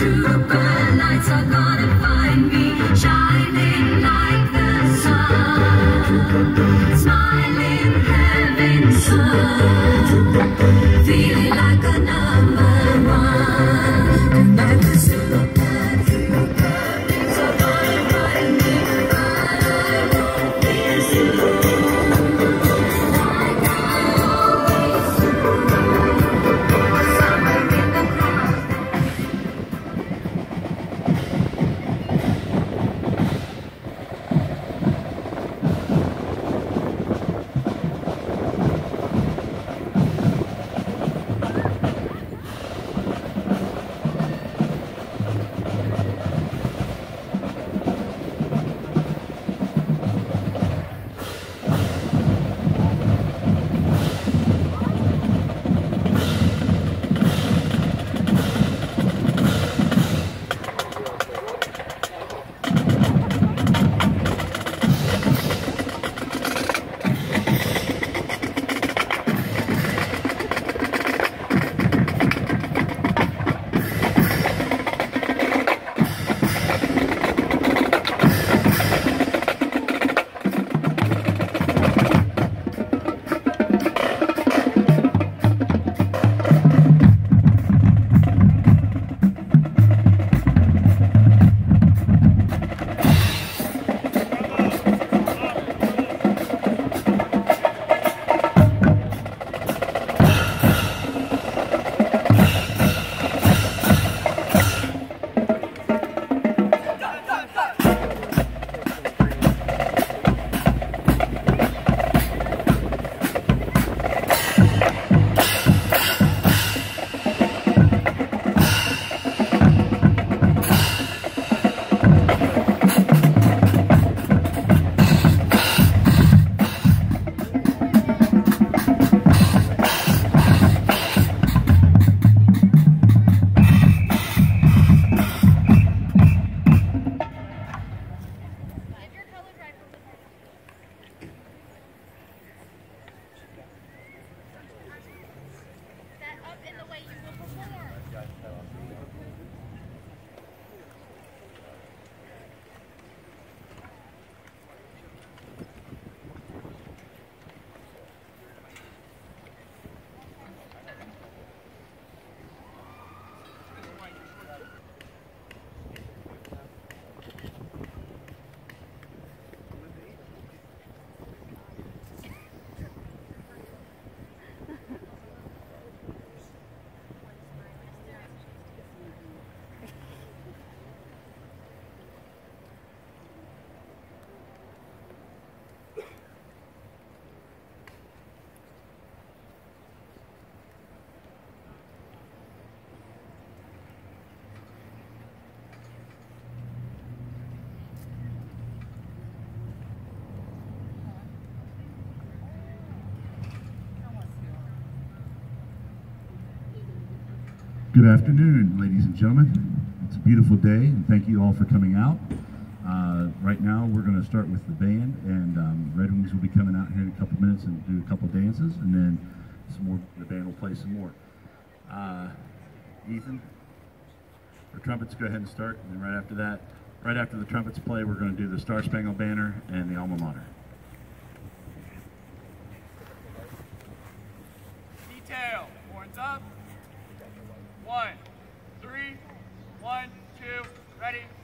Super lights are gonna find me, shining like the sun, smiling heaven's sun, feeling like a number one. Like the super lights are gonna find me, but I won't be super. Like I always do, somewhere in the crowd. Good afternoon, ladies and gentlemen. It's a beautiful day, and thank you all for coming out. Right now, we're going to start with the band, and Red Wings will be coming out here in a couple minutes and do a couple dances, and then some more. The band will play some more. Ethan, for trumpets, go ahead and start, and then right after the trumpets play, we're going to do the Star Spangled Banner and the Alma Mater. Detail, horns up. 1, 3, 1, 2, ready.